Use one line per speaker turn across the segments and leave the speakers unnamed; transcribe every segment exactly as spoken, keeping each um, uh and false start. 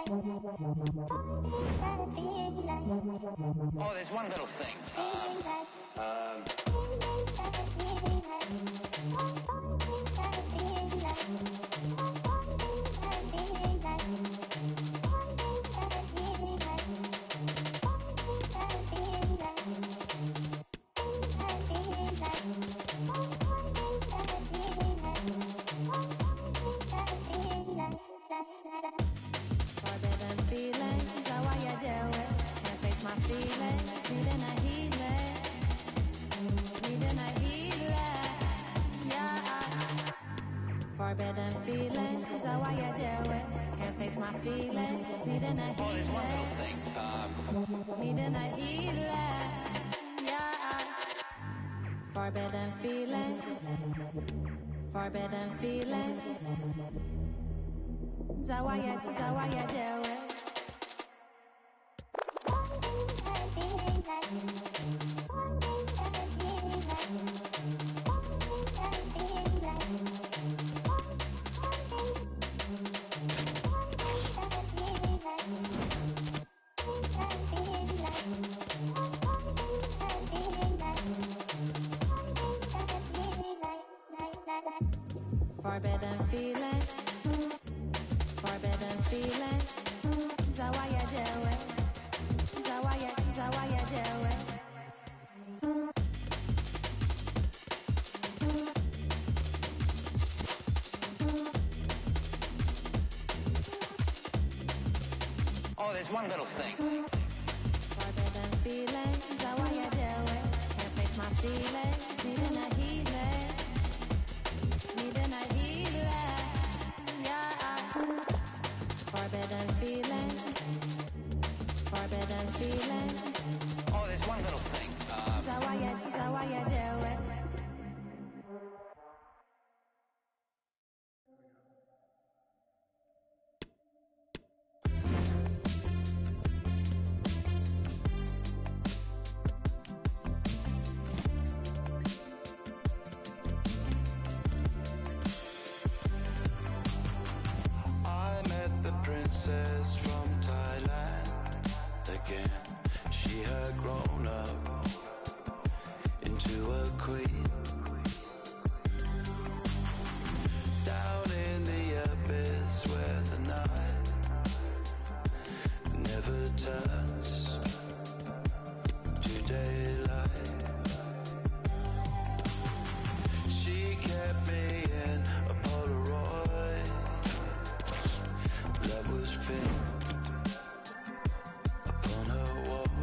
Oh, there's one little thing. Um,
Forbidden feelings, how I you deal with? Can't face my feelings, needing a healing, needing a healing, yeah. Forbidden feelings, how I you deal with? Can't face my feelings, needing a
oh, there's one little
healing,
thing. Um,
needing a healing, yeah. Forbidden feelings, forbidden feelings, how I you, how I you deal with? Forbidden feeling, forbidden feeling, is that why you do it? Is that why you, is that why you do it?
oh, there's one little thing.
Forbidden feeling, is that why you do it? Can't face my feelings, needing a healing, needing a healing, yeah. Forbidden feelings, forbidden feelings,
Oh, there's one little thing. Um,
is that why you, is that why you do it?
I met the princess from Thailand again. She had grown up into a queen. Down in the abyss where the night never turns to daylight. She kept me in a Polaroid that was pinned upon her wall.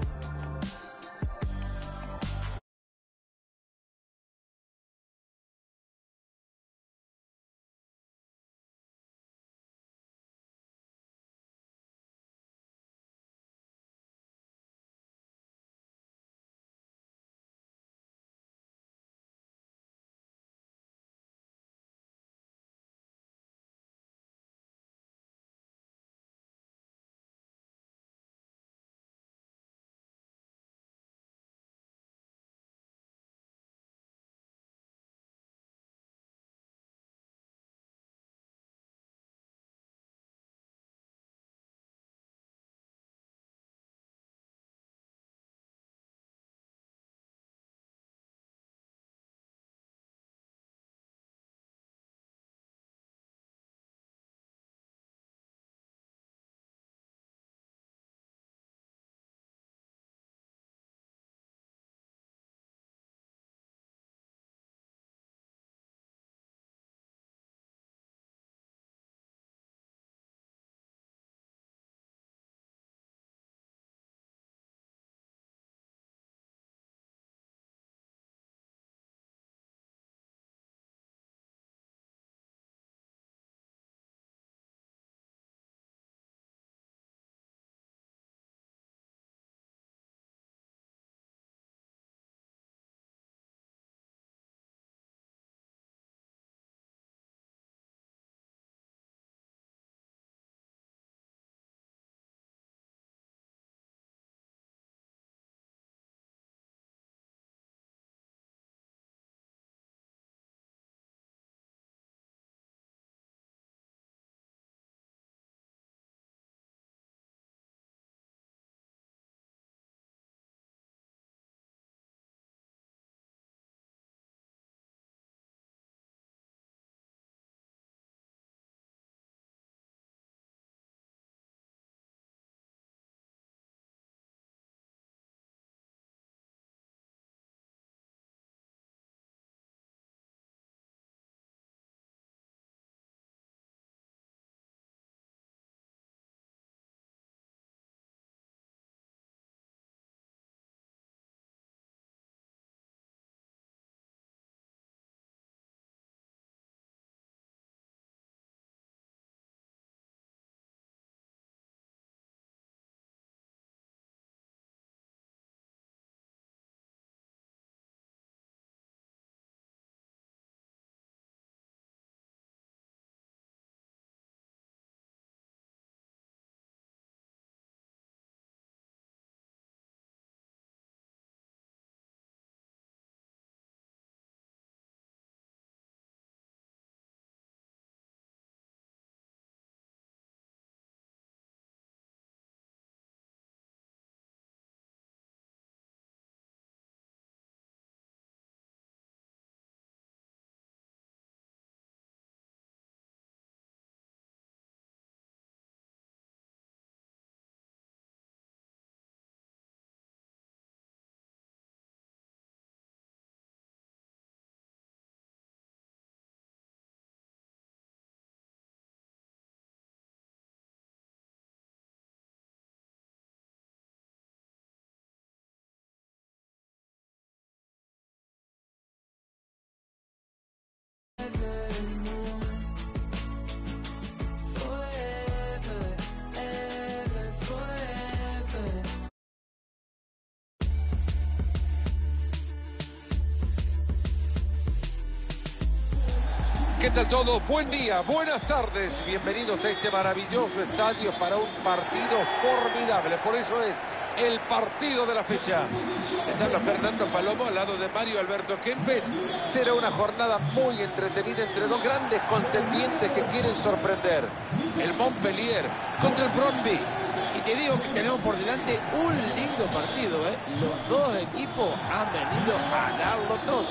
¿Qué tal todo? Buen día, buenas tardes. Bienvenidos a este maravilloso estadio para un partido formidable. Por eso es el partido de la fecha. Les habla Fernando Palomo al lado de Mario Alberto Kempes. Será una jornada muy entretenida entre dos grandes contendientes que quieren sorprender. El Montpellier contra el Brøndby.
Y te digo que tenemos por delante un lindo partido, ¿eh? Los dos equipos han venido a darlo todo.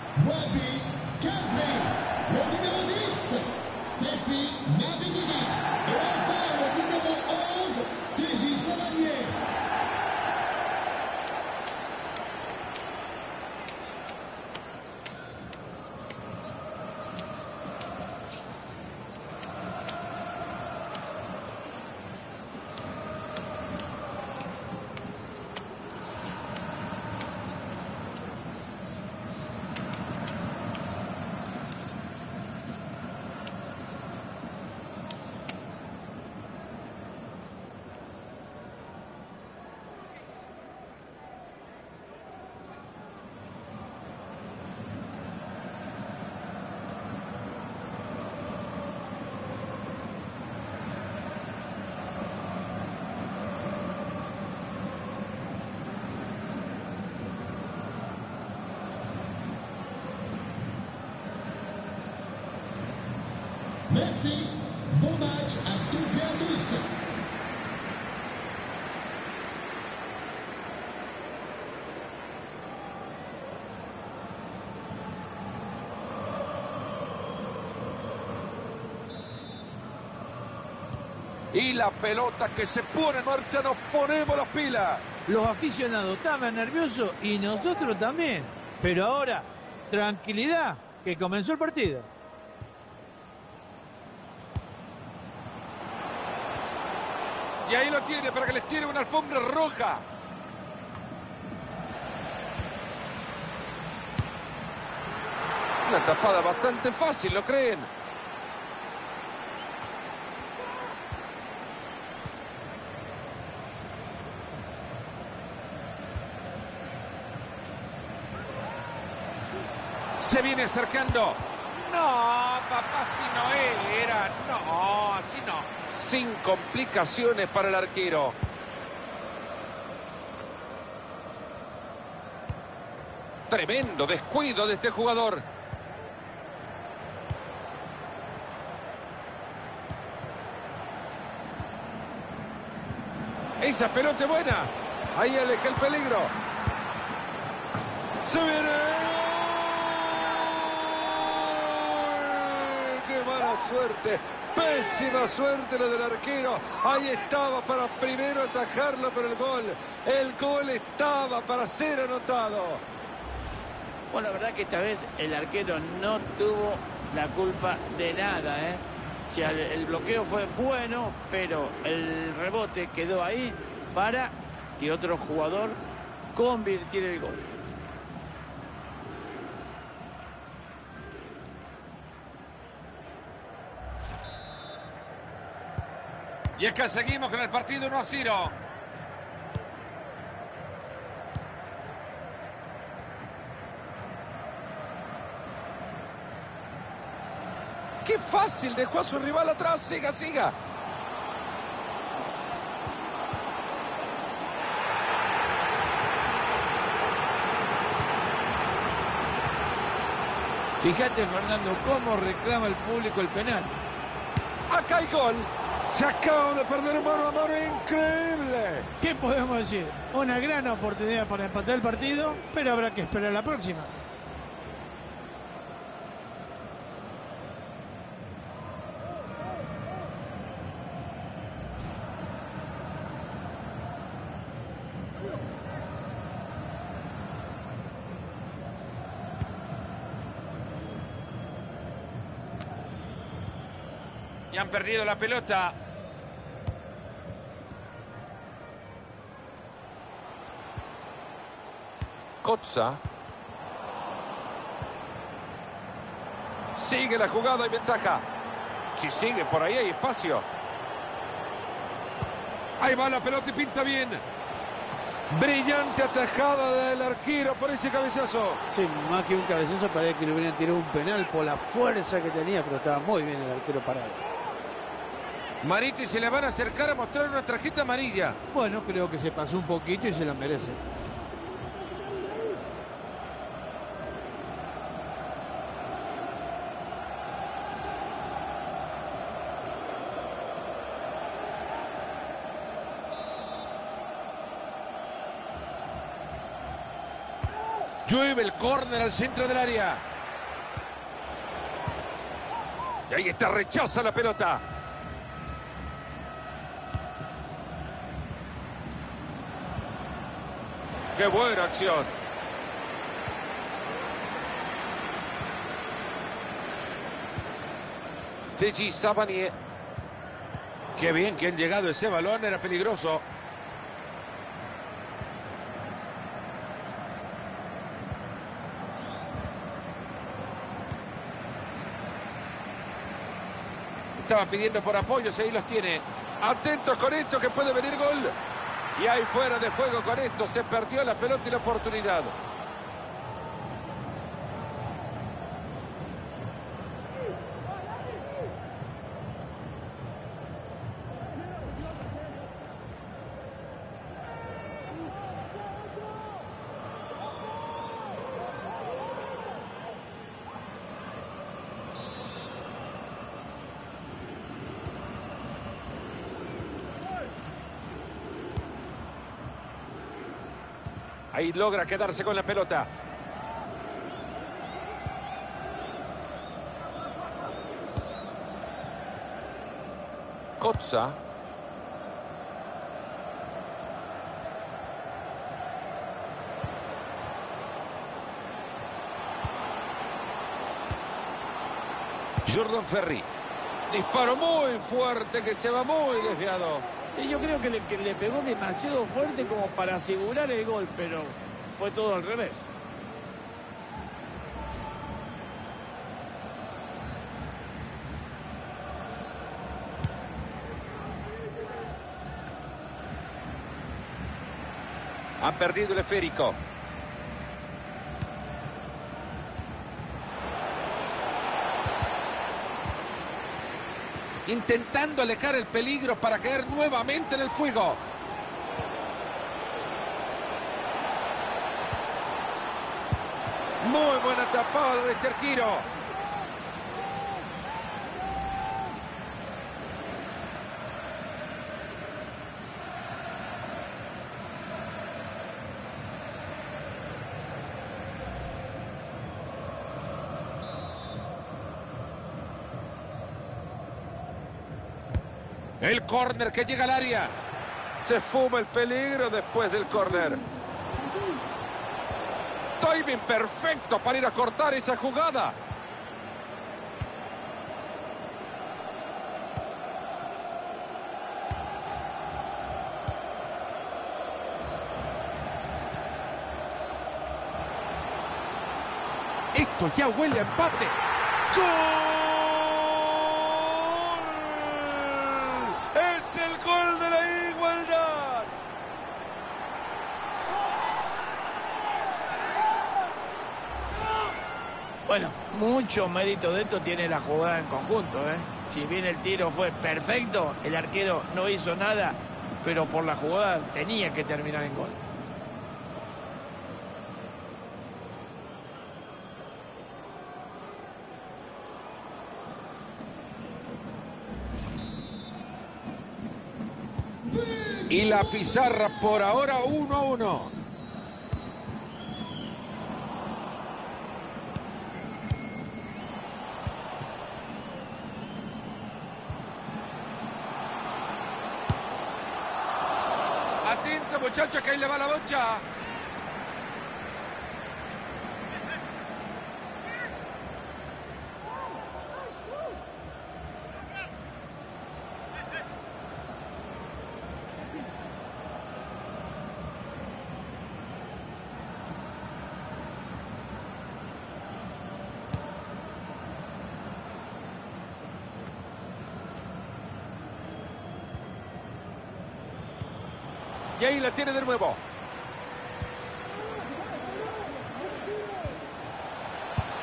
Le numéro dix, Steffi Navigini. Et enfin le numéro onze, T J Savanier. Merci, bon match à toutes et à tous.
Y la pelota que se pone en marcha, nos ponemos las pilas.
Los aficionados estaban nerviosos y nosotros también. Pero ahora, tranquilidad, que comenzó el partido.
Y ahí lo tiene para que les tire una alfombra roja. Una tapada bastante fácil, ¿lo creen? Se viene acercando. No, papá, si no era. No, así no. Sin complicaciones para el arquero. Tremendo descuido de este jugador. Esa pelota buena. Ahí aleja el peligro. Se viene. ¡Qué mala suerte! Pésima suerte la del arquero. Ahí estaba para primero atajarlo, pero el gol. El gol estaba para ser anotado.
Bueno, la verdad que esta vez el arquero no tuvo la culpa de nada, ¿eh? O sea, el, el bloqueo fue bueno, pero el rebote quedó ahí para que otro jugador convirtiera el gol.
Y es que seguimos con el partido uno a cero. ¡Qué fácil! Dejó a su rival atrás. Siga, siga.
Fíjate, Fernando, cómo reclama el público el penal.
Acá hay gol. Se acaba de perder mano a mano. Increíble.
¿Qué podemos decir? Una gran oportunidad para empatar el partido, pero habrá que esperar la próxima.
Y han perdido la pelota. Kotza. Sigue la jugada y ventaja. Si sigue por ahí hay espacio. Ahí va la pelota y pinta bien. Brillante atajada del arquero por ese cabezazo.
Sí, más que un cabezazo, parecía que le hubieran tirado un penal por la fuerza que tenía, pero estaba muy bien el arquero parado.
Marito, y se le van a acercar a mostrar una tarjeta amarilla.
Bueno, creo que se pasó un poquito y se la merece.
Llueve el córner al centro del área. Y ahí está, rechaza la pelota. ¡Qué buena acción! Teji Sabanier. Qué bien que han llegado ese balón, era peligroso. Estaba pidiendo por apoyos, ahí los tiene. Atentos con esto, que puede venir gol. Y ahí fuera de juego con esto, se perdió la pelota y la oportunidad. Ahí logra quedarse con la pelota. Kotza. Jordan Ferri. Disparo muy fuerte que se va muy desviado.
Sí, yo creo que le, que le pegó demasiado fuerte como para asegurar el gol, pero fue todo al revés.
Ha perdido el esférico. Intentando alejar el peligro para caer nuevamente en el fuego. Muy buena tapada de este arquero. El córner que llega al área. Se fuma el peligro después del córner. Timing perfecto para ir a cortar esa jugada. Esto ya huele a empate. ¡Gol! ¡Es el gol de la igualdad!
Bueno, mucho mérito de esto tiene la jugada en conjunto, ¿eh? Si bien el tiro fue perfecto, el arquero no hizo nada, pero por la jugada tenía que terminar en gol.
Y la pizarra por ahora uno a uno. Atento, muchachos, que ahí le va la bocha. Y ahí la tiene de nuevo.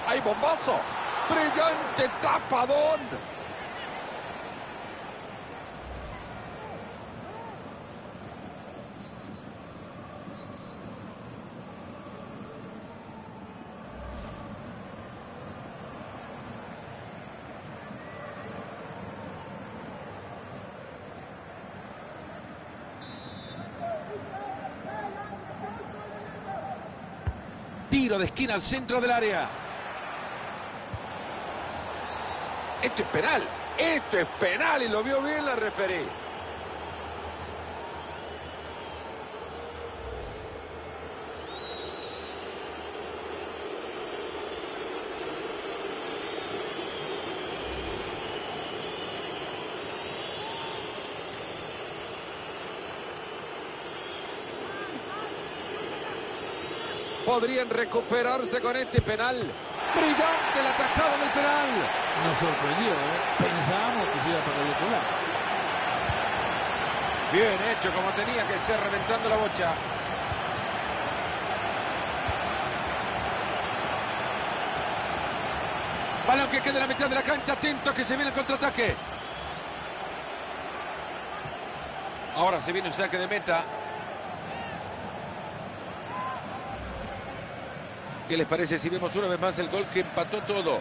¡Hay bombazo! ¡Brillante tapadón! Tiro de esquina al centro del área. Esto es penal. Esto es penal y lo vio bien la referí. Podrían recuperarse con este penal. Brillante la tajada del penal.
Nos sorprendió, ¿eh? Pensábamos que se iba para el otro lado.
Bien hecho, como tenía que ser, reventando la bocha. Balón que queda en la mitad de la cancha. Atento que se viene el contraataque. Ahora se viene un saque de meta. ¿Qué les parece si vemos una vez más el gol que empató todo?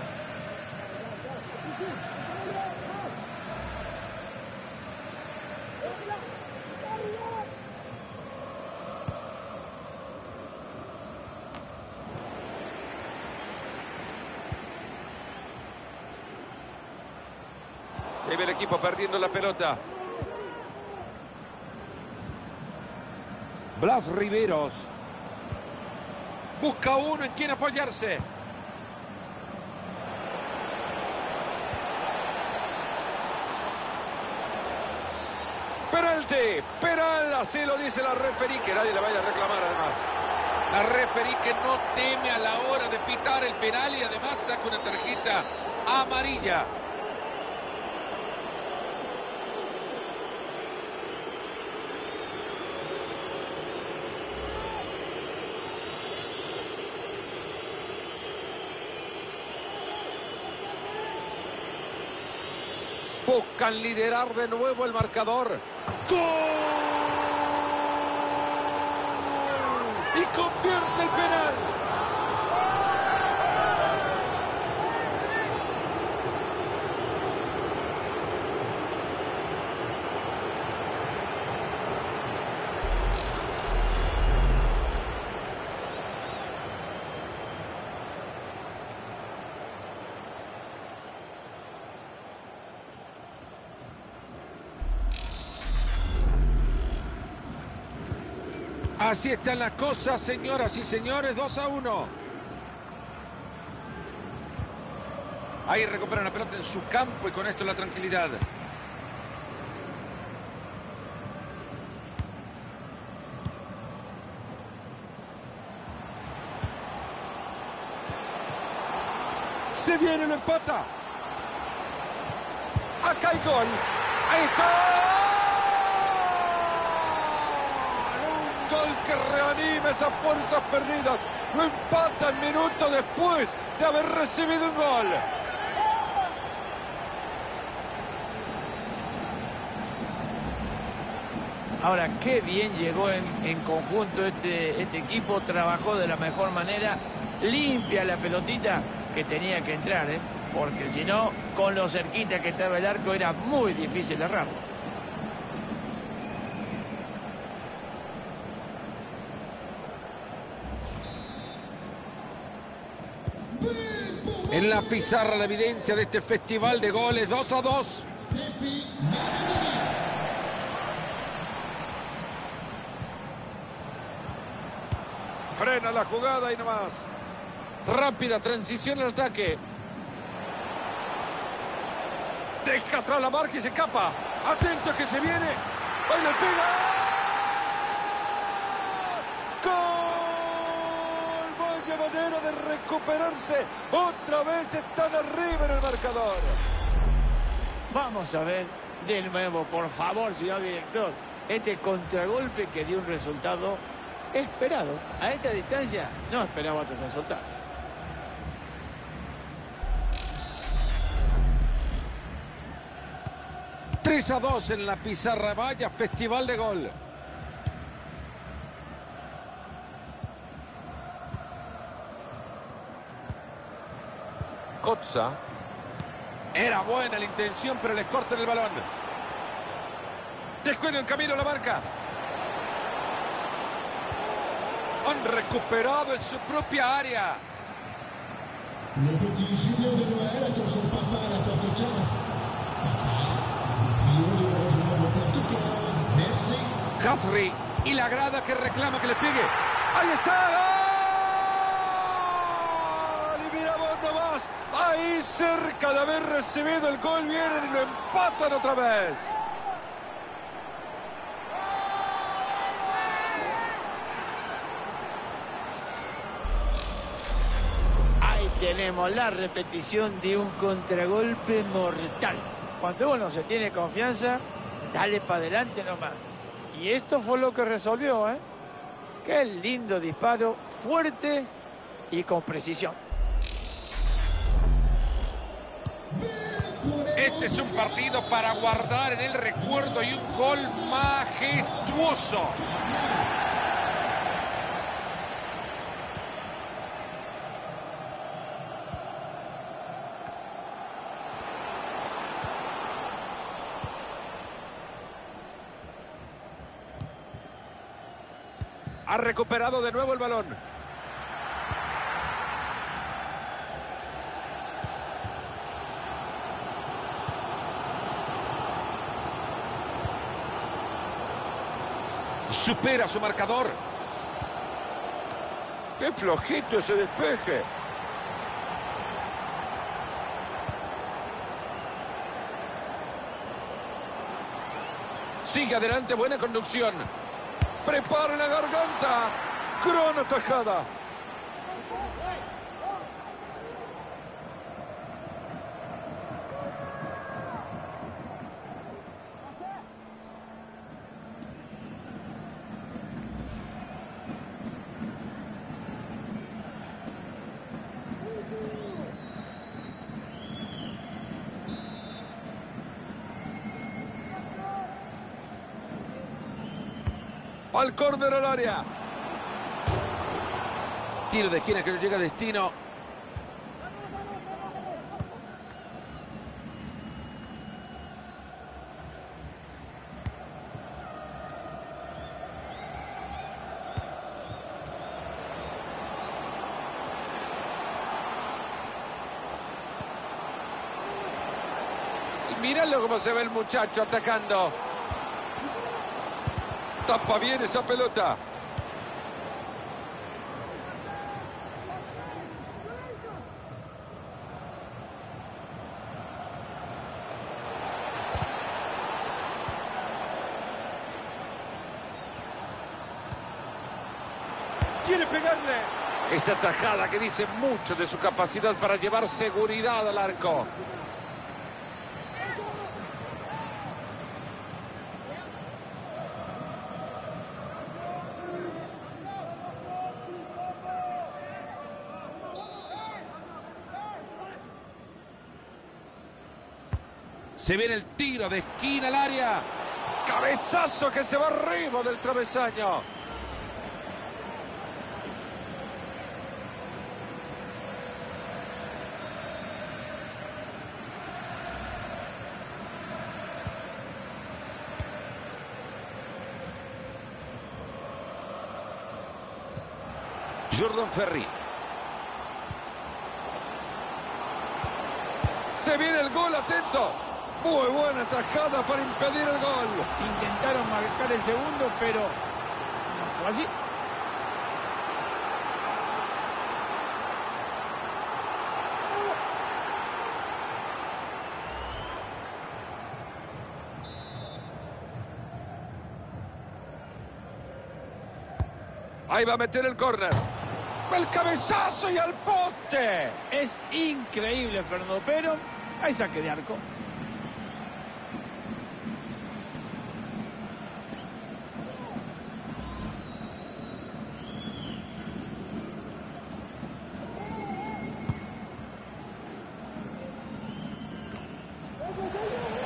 Ahí ve el equipo perdiendo la pelota. Blas Riveros. Busca uno en quien apoyarse. Penalti, penal, así lo dice la referí, que nadie le vaya a reclamar además. La referí que no teme a la hora de pitar el penal y además saca una tarjeta amarilla. Buscan liderar de nuevo el marcador. ¡Gol! Y convierte el penal. Así están las cosas, señoras y señores, dos a uno. Ahí recuperan la pelota en su campo y con esto la tranquilidad. Se viene, lo empata. Acá hay gol. Ahí está. Gol que reanima esas fuerzas perdidas. Lo empata el minuto después de haber recibido un gol.
Ahora, qué bien llegó en, en conjunto este, este equipo. Trabajó de la mejor manera. Limpia la pelotita que tenía que entrar, ¿eh? Porque si no, con lo cerquita que estaba el arco, era muy difícil errarlo.
En la pizarra la evidencia de este festival de goles, dos a dos. Frena la jugada y nomás. Rápida transición al ataque. Deja atrás la marca y se escapa. Atento que se viene. ¡Ahí le pega! ¡Gol! Vaya manera de recuperarse. Otra vez están arriba en el marcador.
Vamos a ver de nuevo, por favor, señor director. Este contragolpe que dio un resultado esperado. A esta distancia no esperaba otro resultado.
tres a dos en la pizarra. Vaya festival de gol. Kotza. Era buena la intención, pero les cortan el balón. Descuelga en camino la marca. Han recuperado en su propia área.
Le petit Julien de Noël attend son papa à la porte quinze. Papa, nous prions de le rejoindre à porte quinze. Merci.
Hasri y la grada que reclama que le pegue. ¡Ahí está! ¡Gol! Y miramos nomás. Ahí cerca de haber recibido el gol. Vienen y lo empatan otra vez.
Tenemos la repetición de un contragolpe mortal. Cuando uno se tiene confianza, dale para adelante nomás. Y esto fue lo que resolvió, ¿eh? Qué lindo disparo, fuerte y con precisión.
Este es un partido para guardar en el recuerdo y un gol majestuoso. Ha recuperado de nuevo el balón. Supera su marcador. ¡Qué flojito ese despeje! Sigue adelante, buena conducción. Prepara la garganta. Gran atajada. Al córner al área. Tiro de esquina que no llega a destino. Y míralo cómo se ve el muchacho atacando. Tapa bien esa pelota. Quiere pegarle. Esa tajada que dice mucho de su capacidad para llevar seguridad al arco. Se viene el tiro de esquina al área. Cabezazo que se va arriba del travesaño. Jordan Ferri. Se viene el gol, atento. Muy buena tajada para impedir el gol.
Intentaron marcar el segundo, pero no fue así.
Ahí va a meter el córner. El cabezazo y al poste.
Es increíble, Fernando, pero hay saque de arco.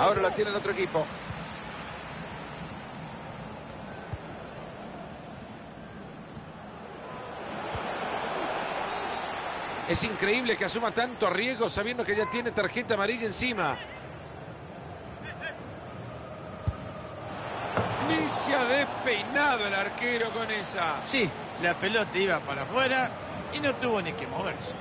Ahora la tiene el otro equipo. Es increíble que asuma tanto riesgo sabiendo que ya tiene tarjeta amarilla encima. Ni se ha despeinado el arquero con esa.
Sí, la pelota iba para afuera y no tuvo ni que moverse.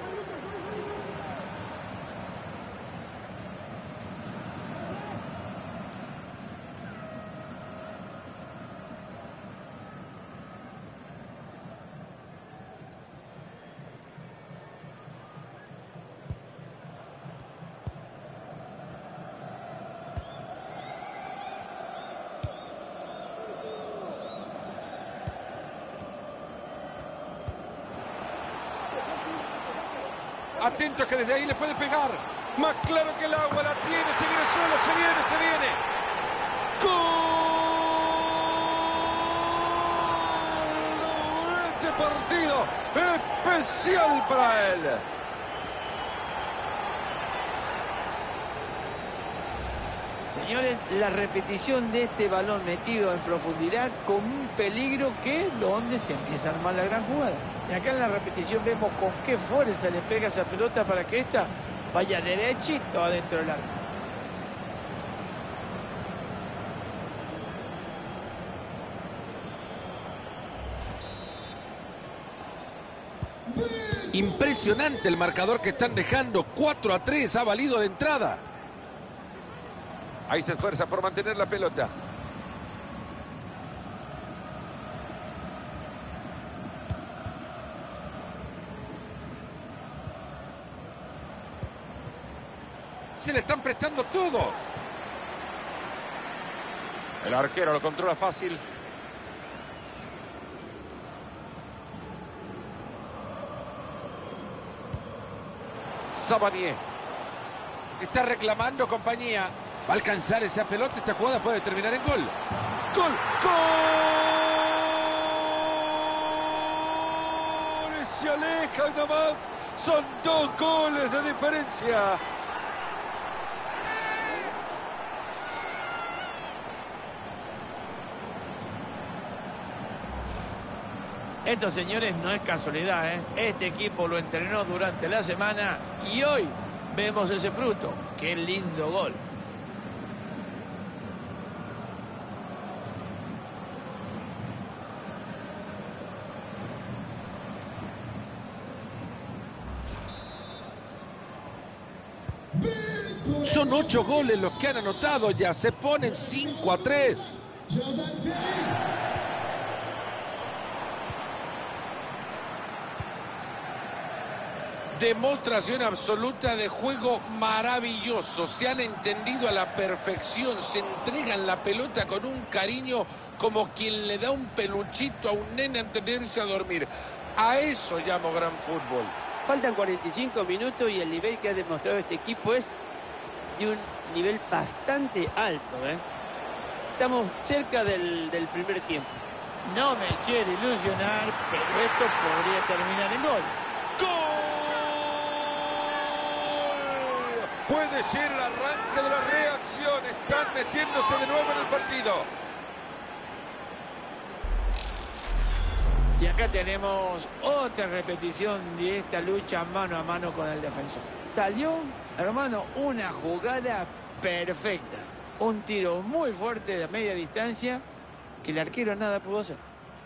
Atento que desde ahí le puede pegar. Más claro que el agua, la tiene, se viene solo, se viene, se viene. ¡Gol! Este partido especial para él.
Señores, la repetición de este balón metido en profundidad con un peligro que es donde se empieza a armar la gran jugada. Y acá en la repetición vemos con qué fuerza le pega esa pelota para que esta vaya derechito adentro del arco.
Impresionante el marcador que están dejando. cuatro a tres ha valido de entrada. Ahí se esfuerza por mantener la pelota. Se le están prestando todos. El arquero lo controla fácil. Sabanier. Está reclamando compañía. Va a alcanzar esa pelota. Esta jugada puede terminar en gol. ¡Gol! ¡Gol! Se aleja nomás. Son dos goles de diferencia.
Esto, señores, no es casualidad, ¿eh? Este equipo lo entrenó durante la semana y hoy vemos ese fruto. ¡Qué lindo gol!
Son ocho goles los que han anotado ya. Se ponen cinco a tres.
Jordan Ferry.
Demostración absoluta de juego maravilloso. Se han entendido a la perfección. Se entregan la pelota con un cariño como quien le da un peluchito a un nene antes de irse a dormir. A eso llamo gran fútbol.
Faltan cuarenta y cinco minutos y el nivel que ha demostrado este equipo es de un nivel bastante alto, ¿eh? Estamos cerca del, del primer tiempo.
No me quiere ilusionar, pero esto podría terminar en gol.
¡Gol! Puede ser el arranque de la reacción. Están metiéndose de nuevo en el partido.
Y acá tenemos otra repetición de esta lucha mano a mano con el defensor. Salió, hermano, una jugada perfecta. Un tiro muy fuerte de media distancia que el arquero nada pudo hacer.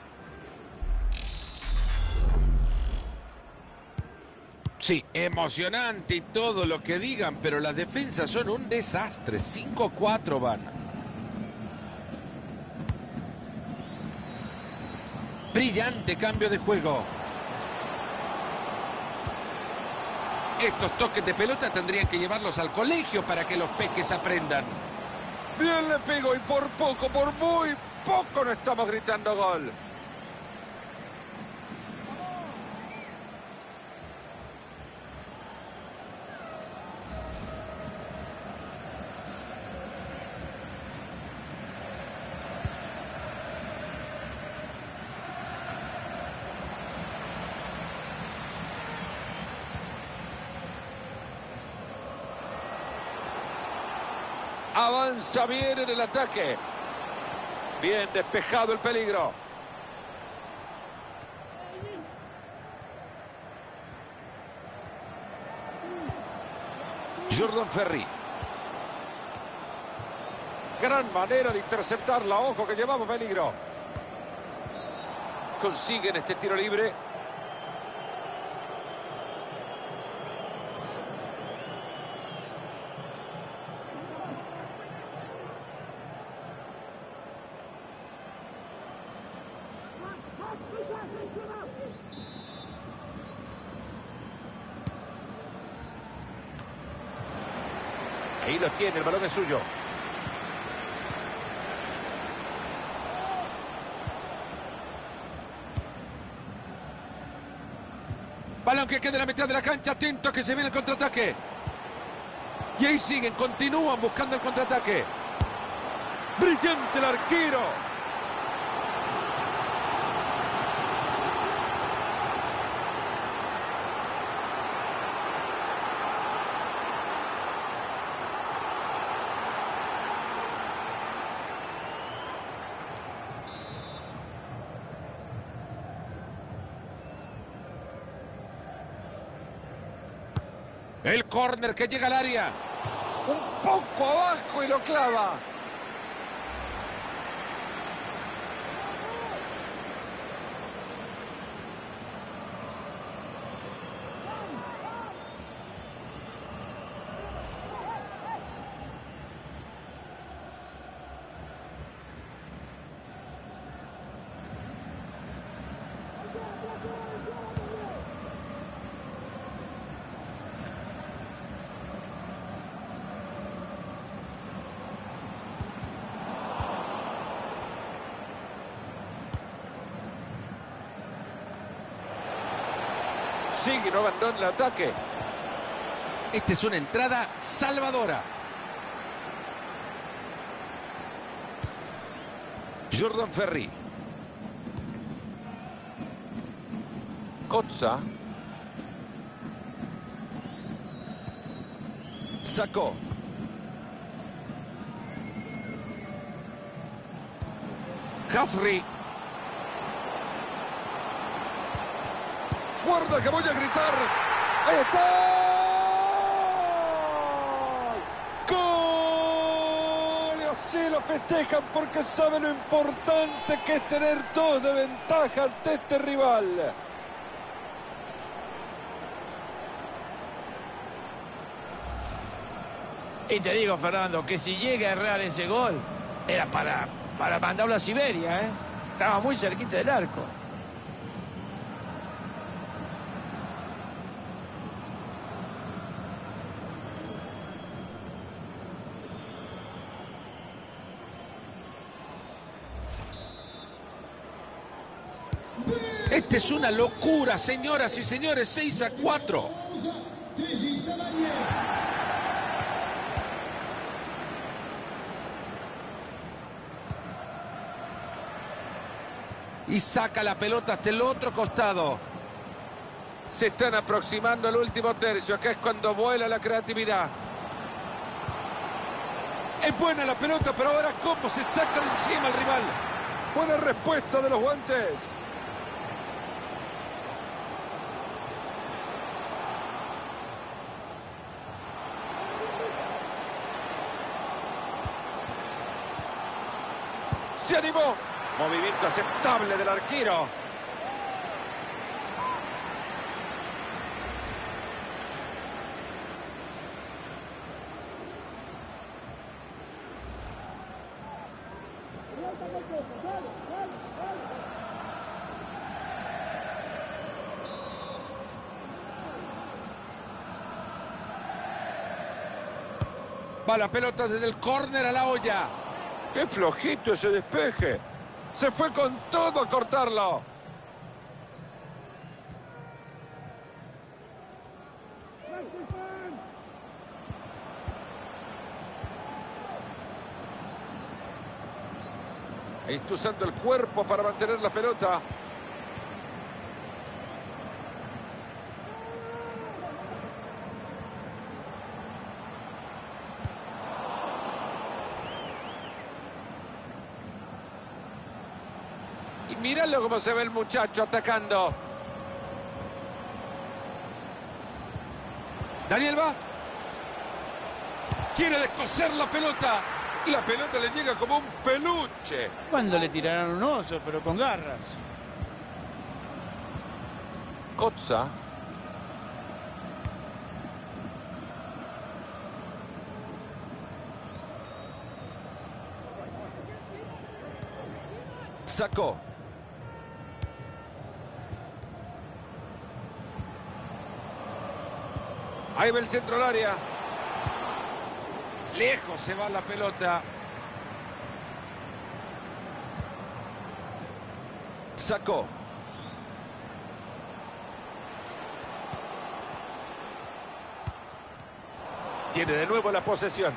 Sí, emocionante y todo lo que digan, pero las defensas son un desastre. cinco a cuatro van. Brillante cambio de juego. Estos toques de pelota tendrían que llevarlos al colegio para que los peques aprendan. Bien le pegó y por poco, por muy poco no estamos gritando gol. Avanza bien en el ataque. Bien despejado el peligro. Jordan Ferri. Gran manera de interceptarla. Ojo que llevaba peligro. Consiguen este tiro libre. Ahí lo tiene, el balón es suyo. Balón que queda en la mitad de la cancha, atento que se viene el contraataque. Y ahí siguen, continúan buscando el contraataque. Brillante el arquero. El córner que llega al área. Un poco abajo y lo clava. Sigue, no abandona el ataque. Esta es una entrada salvadora. Jordan Ferri. Kotza. Sacó. Hafri. Guarda que voy a gritar. ¡Ahí está! ¡Gol! Y así lo festejan porque saben lo importante que es tener dos de ventaja ante este rival.
Y te digo, Fernando, que si llega a errar ese gol, era para, para mandarlo a Siberia, ¿eh? Estaba muy cerquita del arco.
Esta es una locura, señoras y señores. seis a cuatro. Y saca la pelota hasta el otro costado. Se están aproximando al último tercio. Acá es cuando vuela la creatividad. Es buena la pelota, pero ahora cómo se saca de encima el rival. Buena respuesta de los guantes. Se animó. Movimiento aceptable del arquero. Va la pelota desde el córner a la olla. ¡Qué flojito ese despeje! Se fue con todo a cortarlo. Ahí está usando el cuerpo para mantener la pelota. Y míralo cómo se ve el muchacho atacando. Daniel Vaz. Quiere descoser la pelota. Y la pelota le llega como un peluche.
Cuando le tiraron un oso, pero con garras.
Kotza. Sacó. Ahí va el centro del área. Lejos se va la pelota. Sacó. Tiene de nuevo la posesión.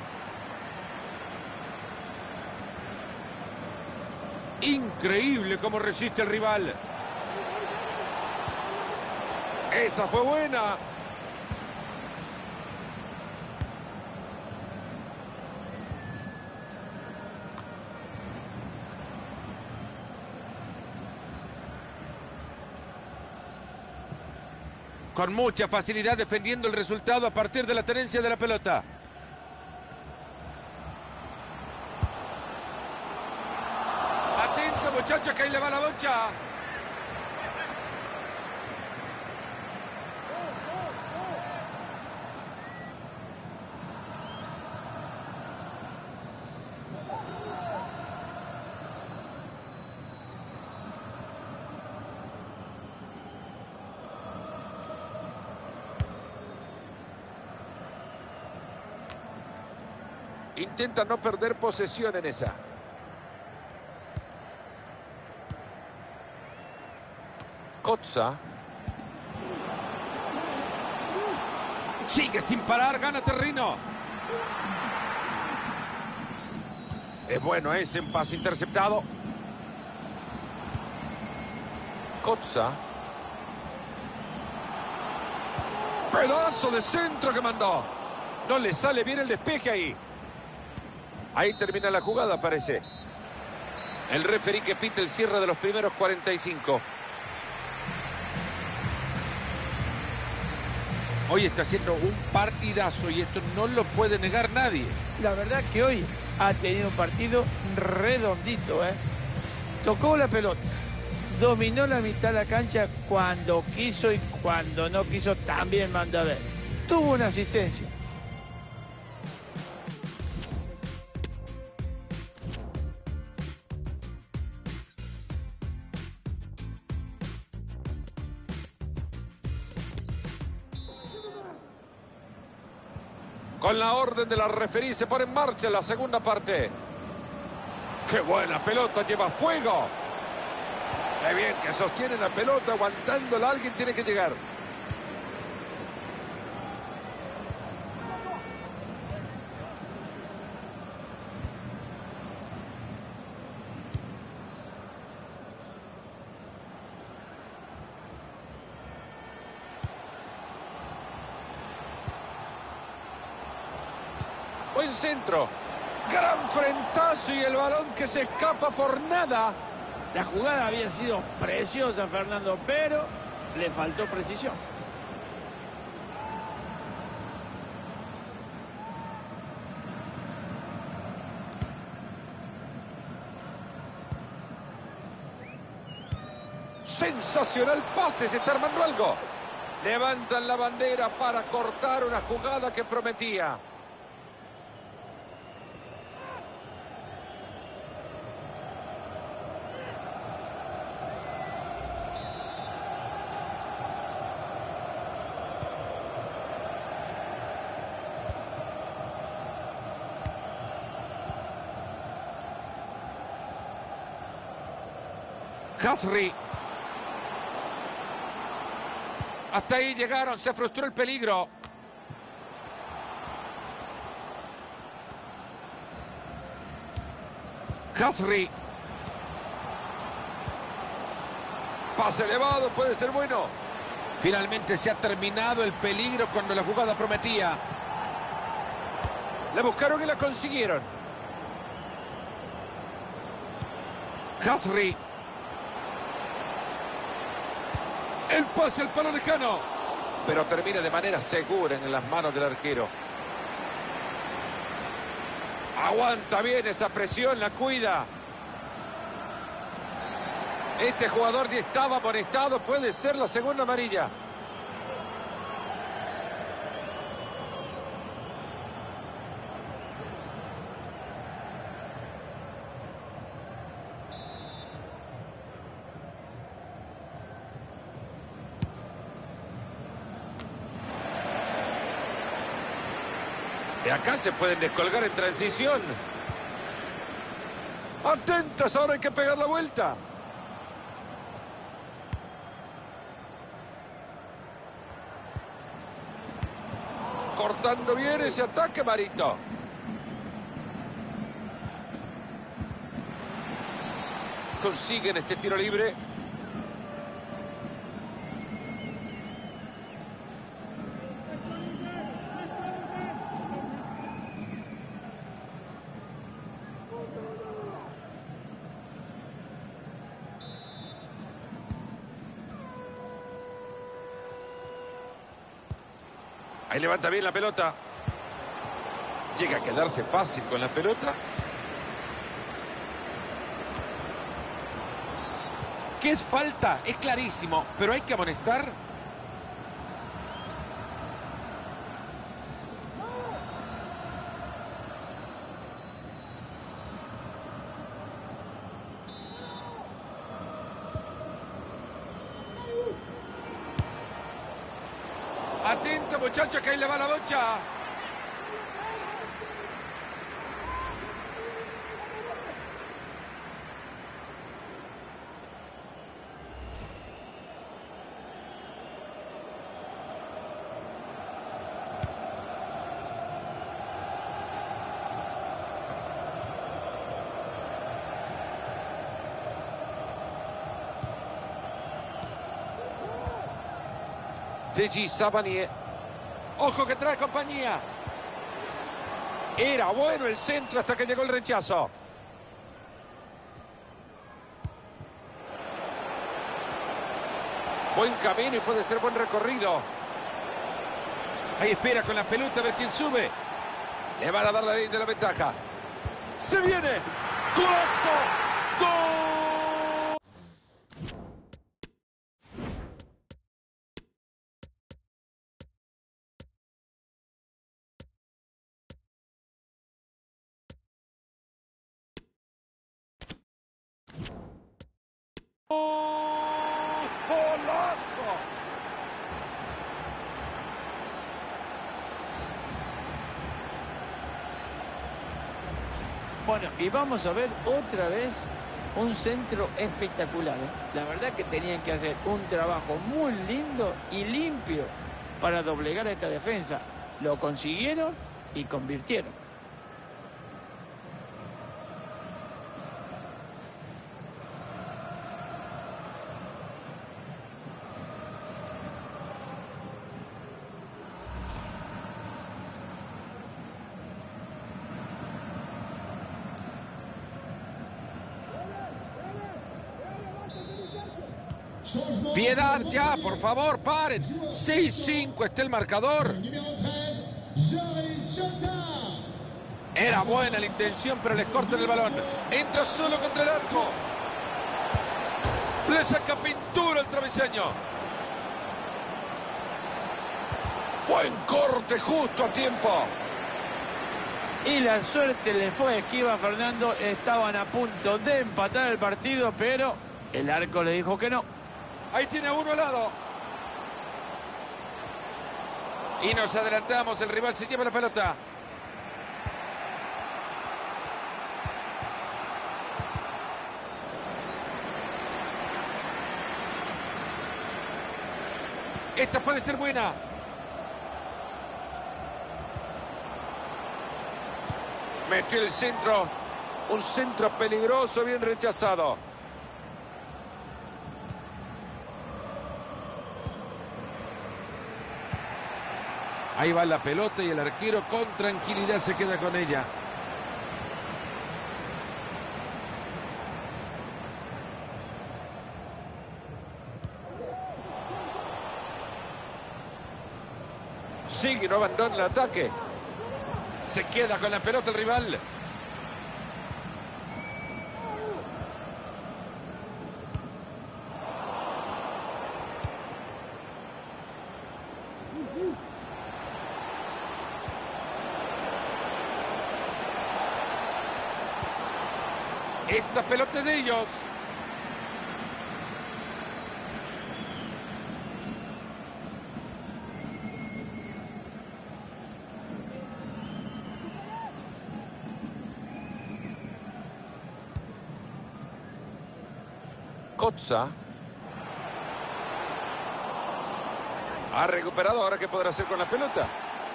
Increíble cómo resiste el rival. Esa fue buena. Con mucha facilidad defendiendo el resultado a partir de la tenencia de la pelota. Atento, muchachos, que ahí le va la bocha. Intenta no perder posesión en esa. Kotza. Sigue sin parar, gana terreno. Es bueno ese en pase interceptado. Kotza. Pedazo de centro que mandó. No le sale bien el despeje ahí. Ahí termina la jugada, parece. El referí que pita el cierre de los primeros cuarenta y cinco. Hoy está haciendo un partidazo y esto no lo puede negar nadie.
La verdad que hoy ha tenido un partido redondito, ¿eh? Tocó la pelota, dominó la mitad de la cancha cuando quiso y cuando no quiso también mandó a ver. Tuvo una asistencia.
Con la orden de la referí se pone en marcha la segunda parte. ¡Qué buena pelota! ¡Lleva fuego! ¡Qué bien que sostiene la pelota! Aguantándola, alguien tiene que llegar. Buen centro. Gran frentazo y el balón que se escapa por nada.
La jugada había sido preciosa, Fernando, pero le faltó precisión.
Sensacional pase, se está armando algo. Levantan la bandera para cortar una jugada que prometía. Khazri. Hasta ahí llegaron, se frustró el peligro. Khazri. Pase elevado, puede ser bueno. Finalmente se ha terminado el peligro cuando la jugada prometía. La buscaron y la consiguieron. Khazri. El pase al palo lejano. Pero termina de manera segura en las manos del arquero. Aguanta bien esa presión, la cuida. Este jugador ya estaba amonestado, puede ser la segunda amarilla. De acá se pueden descolgar en transición. Atentas, ahora hay que pegar la vuelta. Cortando bien ese ataque, Marito. Consiguen este tiro libre. Ahí levanta bien la pelota. Llega a quedarse fácil con la pelota. ¿Qué es falta? Es clarísimo, pero hay que amonestar. Atento, muchachos, que ahí le va la bocha. Deji Savanier. Ojo que trae compañía. Era bueno el centro hasta que llegó el rechazo. Buen camino y puede ser buen recorrido. Ahí espera con la pelota a ver quién sube. Le van a dar la ley de la ventaja. ¡Se viene! ¡Golazo! ¡Gol! ¡Golazo!
Bueno, y vamos a ver otra vez un centro espectacular, ¿eh? La verdad que tenían que hacer un trabajo muy lindo y limpio para doblegar a esta defensa. Lo consiguieron y convirtieron.
Piedad ya, por favor, paren. seis cinco está el marcador. Era buena la intención, pero les cortan el balón. Entra solo contra el arco. Le saca pintura al travesaño. Buen corte, justo a tiempo.
Y la suerte le fue esquiva a Fernando. Estaban a punto de empatar el partido, pero el arco le dijo que no.
Ahí tiene uno al lado. Y nos adelantamos, el rival se lleva la pelota. Esta puede ser buena. Metió el centro. Un centro peligroso, bien rechazado. Ahí va la pelota y el arquero con tranquilidad se queda con ella. prosigue y no abandona el ataque. Se queda con la pelota el rival. Esta pelota es de ellos. Kotza. Ha recuperado, ahora qué podrá hacer con la pelota.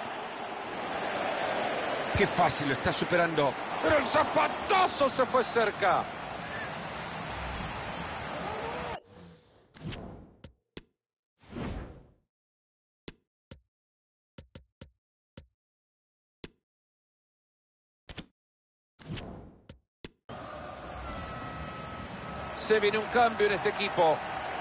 Qué fácil lo está superando. Pero el zapatazo se fue cerca. Se viene un cambio en este equipo.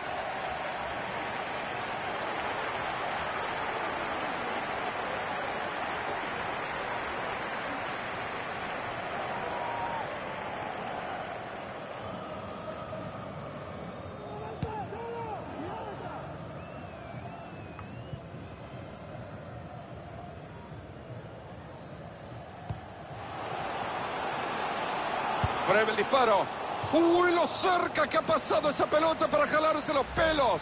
Prueba el disparo. ¡Uy, lo cerca que ha pasado esa pelota para jalarse los pelos!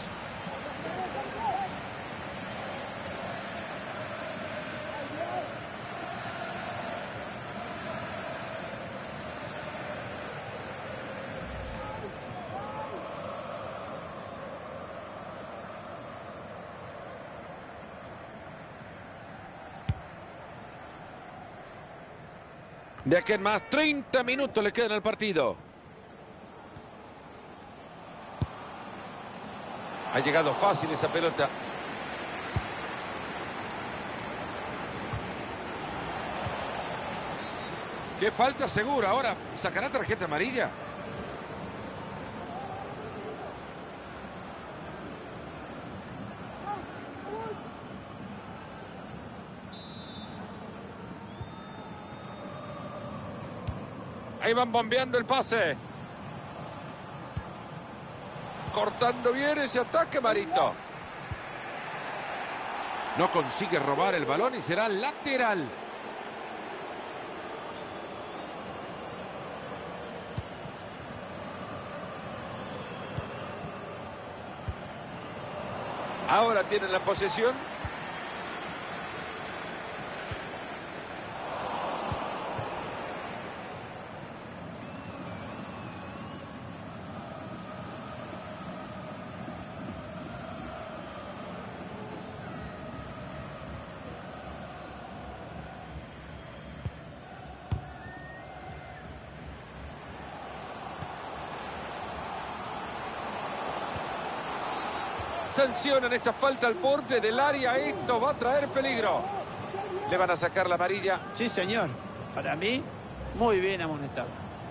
De aquí en más, treinta minutos le quedan al partido. Ha llegado fácil esa pelota. Qué falta segura. Ahora, ¿sacará tarjeta amarilla? Ahí van bombeando el pase. Cortando bien ese ataque, Marito. No consigue robar el balón y será lateral. Ahora tienen la posesión. Sancionan esta falta al borde del área. Esto va a traer peligro. Le van a sacar la amarilla.
Sí, señor. Para mí, muy bien amonestado.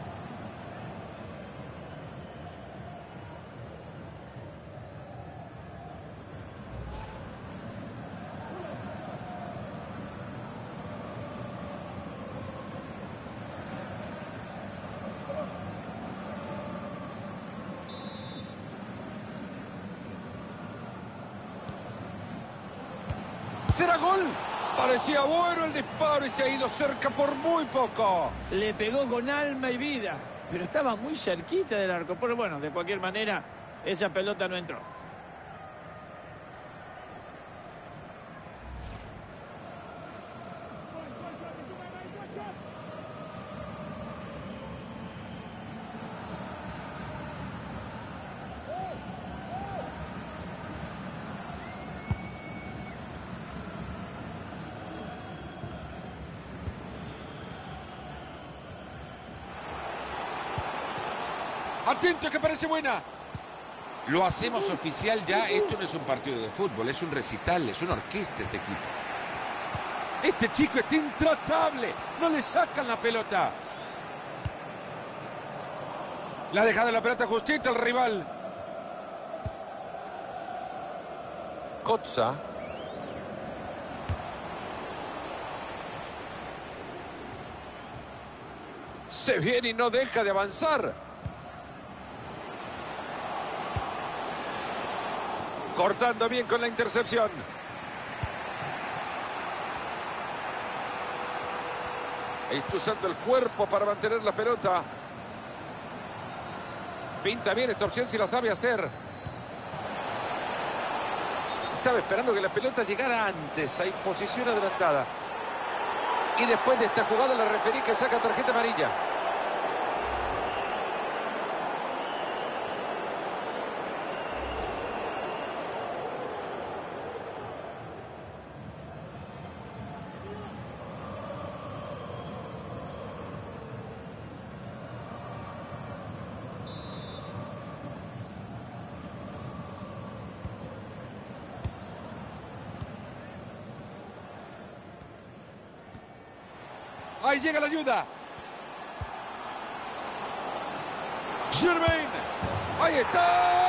¿Será gol? Parecía bueno el disparo y se ha ido cerca por muy poco.
Le pegó con alma y vida, pero estaba muy cerquita del arco. Pero bueno, de cualquier manera, esa pelota no entró.
Atento, que parece buena. Lo hacemos oficial ya. Esto no es un partido de fútbol, es un recital, es una orquesta este equipo. Este chico está intratable. No le sacan la pelota. La ha dejado la pelota justita el rival. Kotza. Se viene y no deja de avanzar. Cortando bien con la intercepción. Está usando el cuerpo para mantener la pelota. Pinta bien esta opción si la sabe hacer. Estaba esperando que la pelota llegara antes. Hay posición adelantada. Y después de esta jugada la referí que saca tarjeta amarilla. Ahí llega la ayuda. Germain. Ahí está.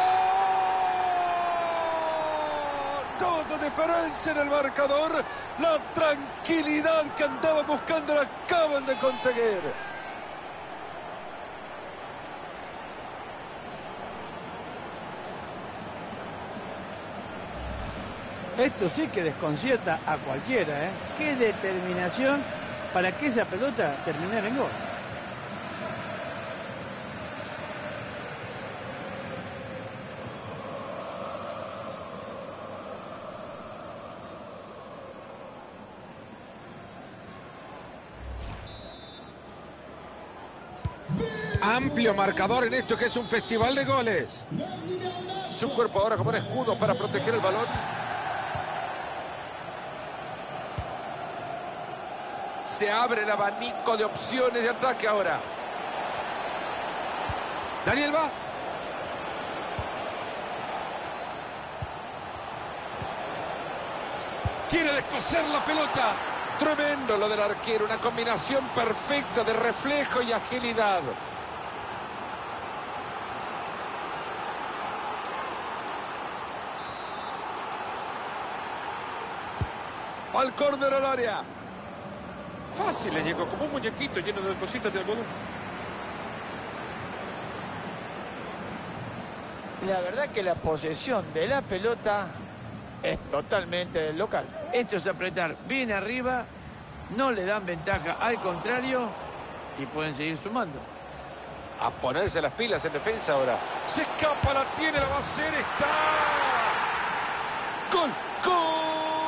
Todo diferencia en el marcador. La tranquilidad que andaban buscando la acaban de conseguir.
Esto sí que desconcierta a cualquiera, ¿eh? Qué determinación para que esa pelota terminara en gol.
Amplio marcador en esto que es un festival de goles. Su cuerpo ahora como un escudo para proteger el balón. Se abre el abanico de opciones de ataque ahora. Daniel Vaz. Quiere descoser la pelota. Tremendo lo del arquero. Una combinación perfecta de reflejo y agilidad. Al córner al área. Fácil le llegó, como un muñequito lleno de cositas de algodón.
La verdad que la posesión de la pelota es totalmente del local. Esto es apretar bien arriba, no le dan ventaja, al contrario, y pueden seguir sumando.
A ponerse las pilas en defensa ahora. Se escapa, la tiene, la va a hacer, está. ¡Gol! ¡Gol!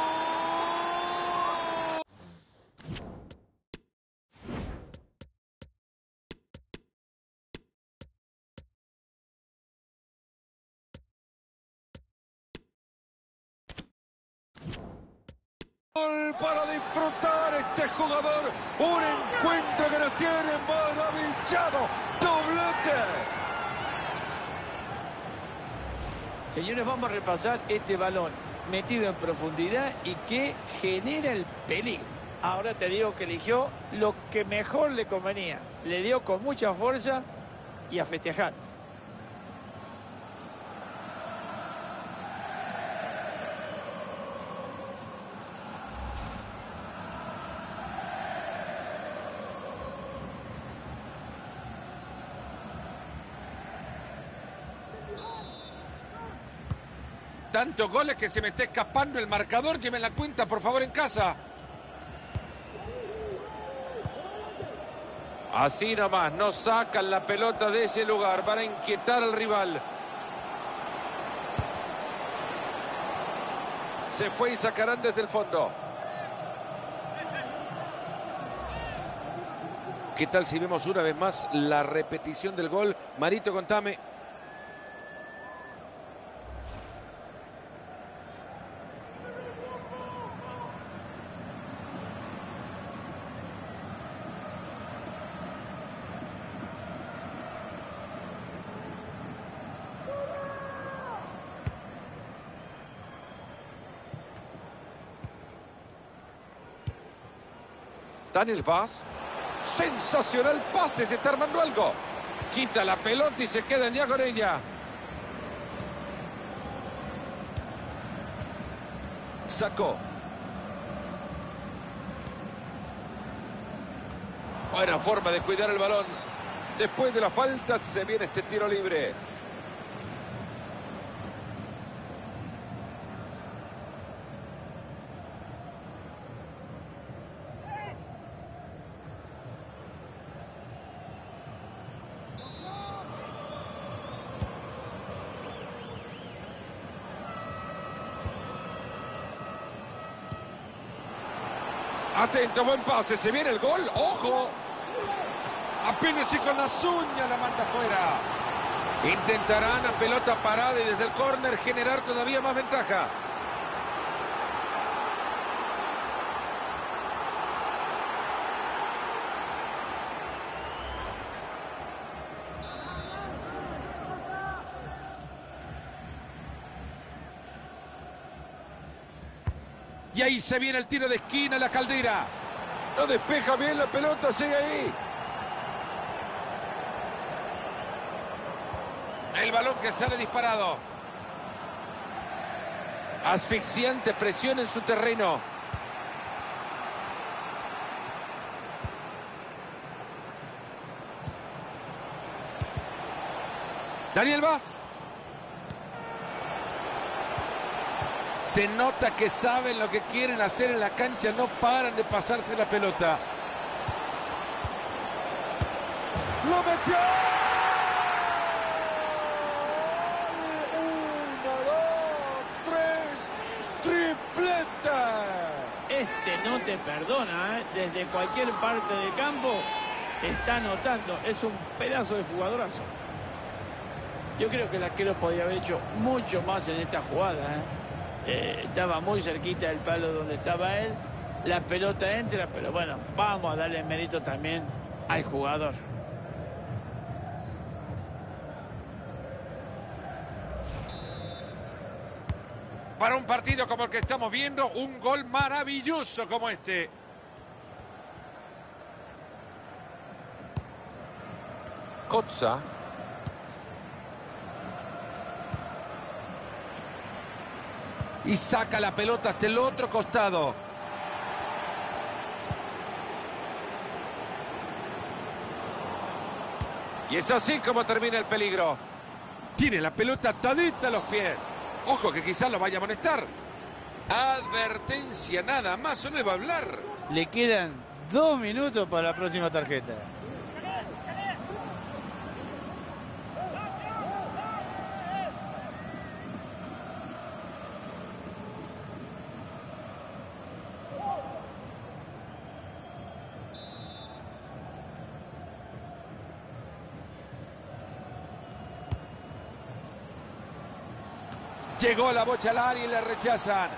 Para disfrutar este jugador, un encuentro que nos tiene maravillado, doblete.
Señores, vamos a repasar este balón metido en profundidad y que genera el peligro. Ahora te digo que eligió lo que mejor le convenía, le dio con mucha fuerza y a festejar.
Tantos goles que se me está escapando el marcador. Lleven la cuenta, por favor, en casa. Así nomás, no sacan la pelota de ese lugar para inquietar al rival. Se fue y sacarán desde el fondo. ¿Qué tal si vemos una vez más la repetición del gol? Marito, contame. Daniel Vaz. Sensacional pase, se está armando algo. Quita la pelota y se queda en día con ella. Sacó. Buena forma de cuidar el balón. Después de la falta se viene este tiro libre. Atento, buen pase, se viene el gol, ¡ojo! Apenas y con las uñas la manda afuera. Intentarán a pelota parada y desde el córner generar todavía más ventaja. Y ahí se viene el tiro de esquina, la Caldera. No despeja bien la pelota, sigue ahí. El balón que sale disparado. Asfixiante presión en su terreno. Daniel Vaz. Se nota que saben lo que quieren hacer en la cancha, no paran de pasarse la pelota. ¡Lo metió! ¡Uno, dos, tres! ¡Tripleta!
Este no te perdona, ¿eh? Desde cualquier parte del campo está anotando. Es un pedazo de jugadorazo. Yo creo que el arquero podía haber hecho mucho más en esta jugada, ¿eh? Eh, estaba muy cerquita del palo donde estaba él. La pelota entra, pero bueno, vamos a darle mérito también al jugador.
Para un partido como el que estamos viendo, un gol maravilloso como este. Kotza. Y saca la pelota hasta el otro costado. Y es así como termina el peligro. Tiene la pelota atadita a los pies. Ojo que quizás lo vaya a amonestar. Advertencia, nada más, solo va a hablar.
Le quedan dos minutos para la próxima tarjeta.
Llegó la bocha al área y le rechazan.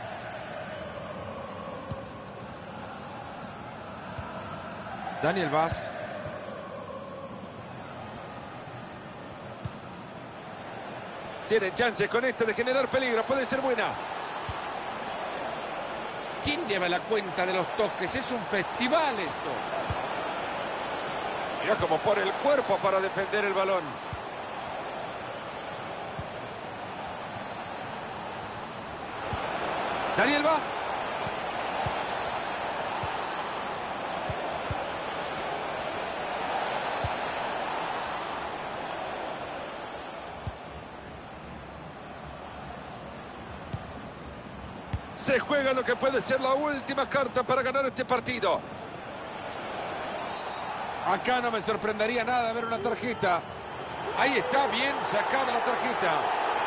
Daniel Vaz. Tienen chance con esto de generar peligro. Puede ser buena. ¿Quién lleva la cuenta de los toques? Es un festival esto. Mira cómo pone el cuerpo para defender el balón. Daniel Vaz. Se juega lo que puede ser la última carta para ganar este partido. Acá no me sorprendería nada ver una tarjeta. Ahí está, bien sacada la tarjeta.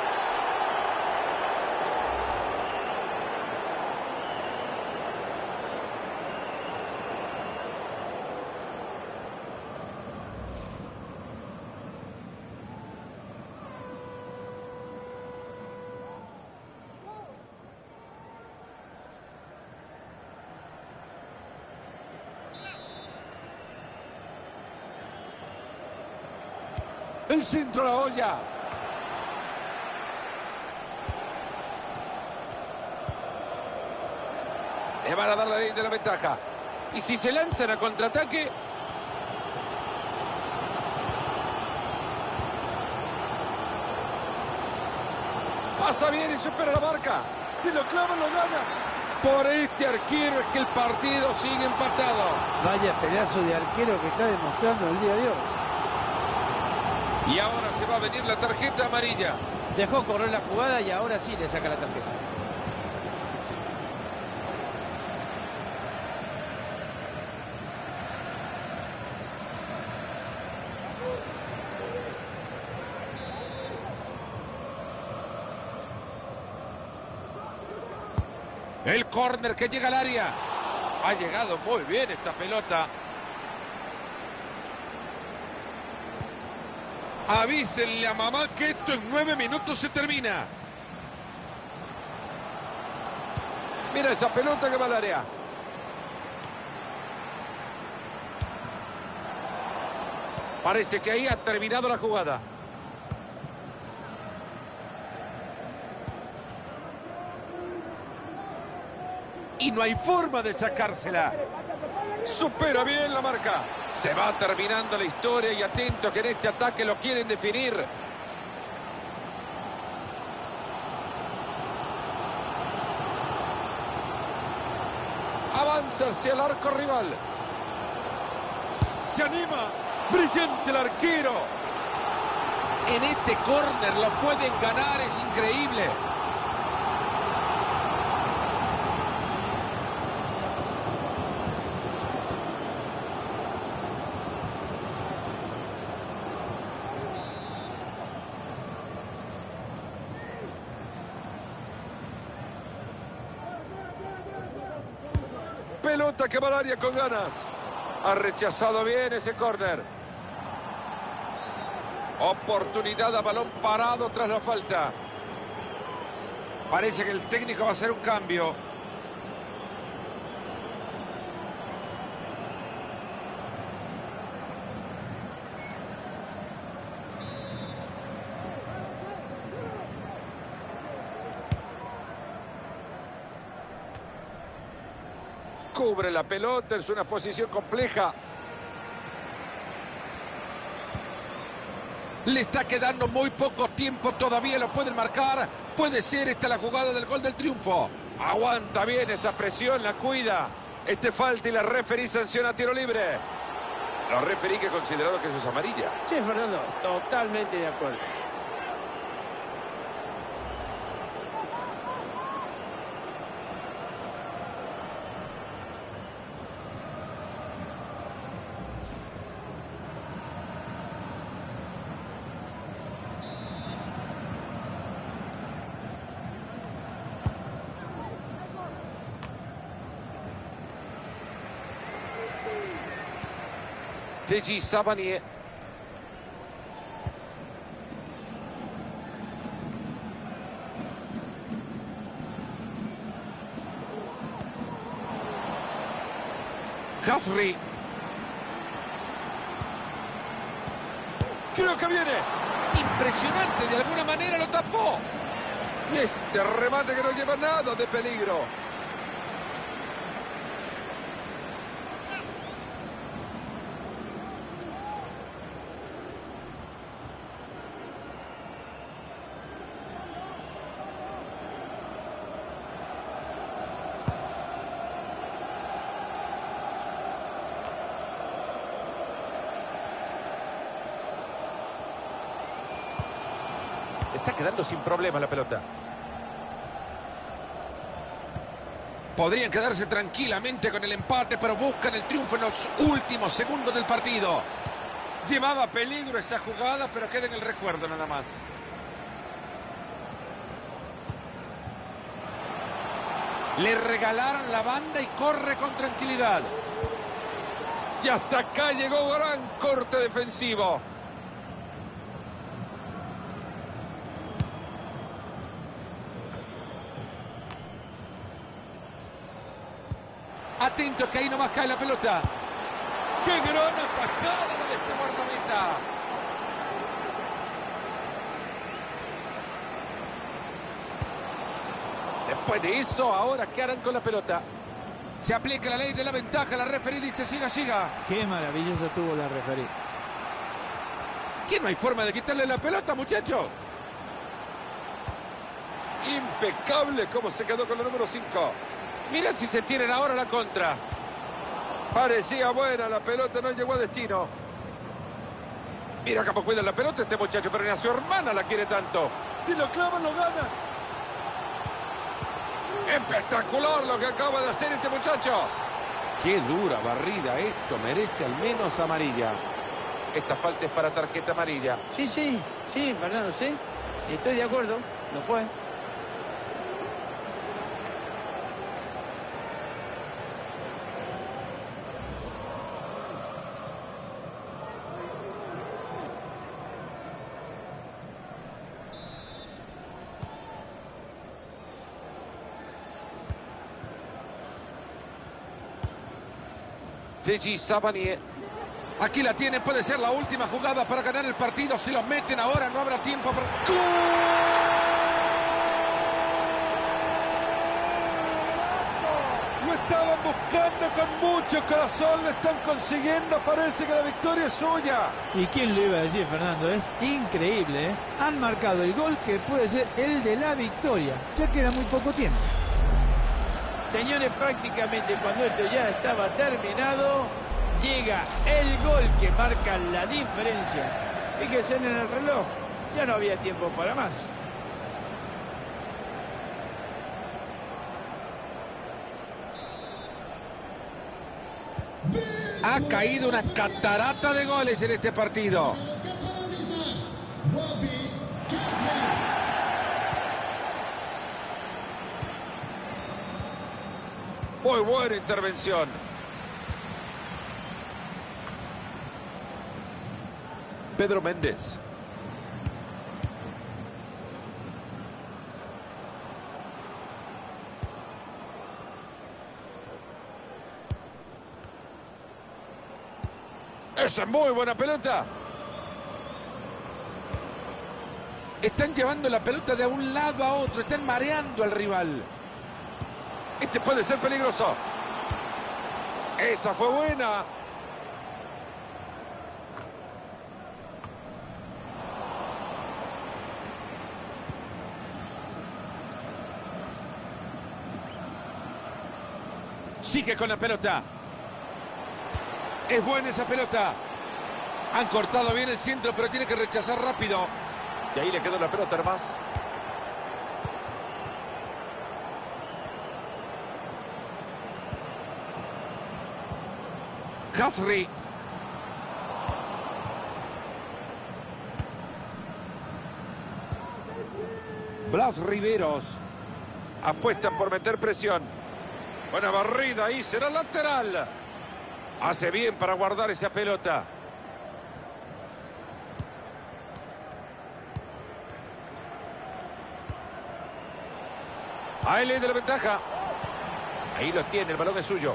El centro a la olla. Le van a dar la ley de la ventaja. Y si se lanzan a contraataque. Pasa bien y supera la marca. Si lo clavan, lo gana. Por este arquero es que el partido sigue empatado.
Vaya pedazo de arquero que está demostrando el día de hoy.
Y ahora se va a venir la tarjeta amarilla.
Dejó correr la jugada y ahora sí le saca la tarjeta.
El córner que llega al área. Ha llegado muy bien esta pelota. Avísenle a mamá que esto en nueve minutos se termina. Mira esa pelota que va al área. Parece que ahí ha terminado la jugada. Y no hay forma de sacársela. Supera bien la marca. Se va terminando la historia y atento que en este ataque lo quieren definir. Avanza hacia el arco rival. Se anima. Brillante el arquero. En este córner lo pueden ganar, es increíble. Pelota que va al área con ganas. Ha rechazado bien ese córner. Oportunidad a balón parado tras la falta. Parece que el técnico va a hacer un cambio. Cubre la pelota, es una posición compleja. Le está quedando muy poco tiempo, todavía lo pueden marcar. Puede ser esta la jugada del gol del triunfo. Aguanta bien esa presión, la cuida. Este falta y la referí sanciona tiro libre. Los referí que ha considerado que eso es amarilla.
Sí, Fernando, totalmente de acuerdo.
Teji Savanier. Khazri. Creo que viene. Impresionante, de alguna manera lo tapó. Y este remate que no lleva nada de peligro. Está quedando sin problema la pelota. Podrían quedarse tranquilamente con el empate, pero buscan el triunfo en los últimos segundos del partido. Llevaba peligro esa jugada, pero queda en el recuerdo nada más. Le regalaron la banda y corre con tranquilidad. Y hasta acá llegó gran corte defensivo. Atento que ahí nomás cae la pelota. ¡Qué gran atajada la de este guardameta! Después de eso, ahora ¿qué harán con la pelota? Se aplica la ley de la ventaja, la referí dice siga, siga.
Qué maravilloso tuvo la referí.
¿Qué no hay forma de quitarle la pelota, muchachos? Impecable cómo se quedó con la número cinco. Mira si se tienen ahora la contra. Parecía buena, la pelota no llegó a destino. Mira cómo cuida la pelota este muchacho, pero ni a su hermana la quiere tanto.
Si lo clavan, lo gana.
Espectacular lo que acaba de hacer este muchacho. Qué dura barrida esto, merece al menos amarilla. Esta falta es para tarjeta amarilla.
Sí, sí, sí, Fernando, sí. Estoy de acuerdo, no fue.
Deji Savanier. Aquí la tienen, puede ser la última jugada para ganar el partido. Si lo meten ahora no habrá tiempo. Para...
Lo estaban buscando con mucho corazón, lo están consiguiendo. Parece que la victoria es suya.
¿Y quién lo iba a decir, Fernando? Es increíble, ¿eh? Han marcado el gol que puede ser el de la victoria. Ya queda muy poco tiempo.
Señores, prácticamente cuando esto ya estaba terminado, llega el gol que marca la diferencia. Fíjense en el reloj, ya no había tiempo para más.
Ha caído una catarata de goles en este partido. Muy buena intervención. Pedro Méndez. Esa es muy buena pelota. Están llevando la pelota de un lado a otro. Están mareando al rival. Este puede ser peligroso. Esa fue buena. Sigue con la pelota. Es buena esa pelota. Han cortado bien el centro, pero tiene que rechazar rápido. Y ahí le quedó la pelota más. Hasri. Blas Riveros. Apuestan por meter presión. Buena barrida ahí, será lateral. Hace bien para guardar esa pelota. Ahí le da la ventaja. Ahí lo tiene, el balón es suyo.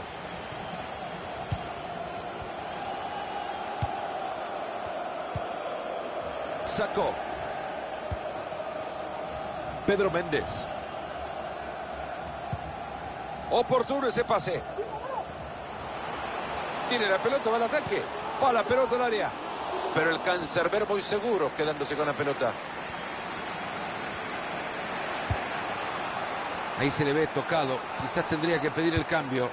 Sacó. Pedro Méndez. Oportuno ese pase. Tiene la pelota, va al ataque. Va la pelota al área. Pero el cancerbero muy seguro quedándose con la pelota. Ahí se le ve tocado. Quizás tendría que pedir el cambio.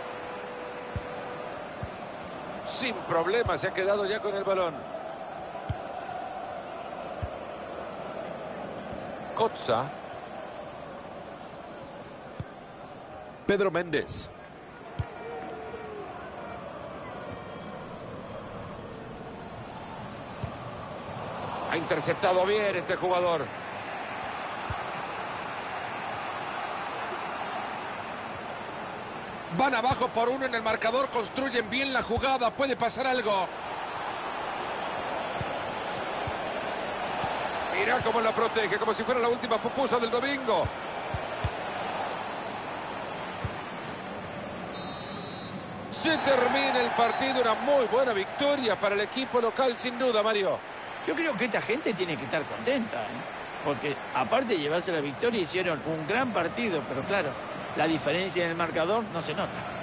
Sin problema se ha quedado ya con el balón. Kotza. Pedro Méndez. Ha interceptado bien este jugador. Van abajo por uno en el marcador, construyen bien la jugada, puede pasar algo. Mira cómo la protege, como si fuera la última pupusa del domingo. Se termina el partido, una muy buena victoria para el equipo local, sin duda, Mario.
Yo creo que esta gente tiene que estar contenta, ¿eh? Porque aparte de llevarse la victoria, hicieron un gran partido, pero claro, la diferencia en el marcador no se nota.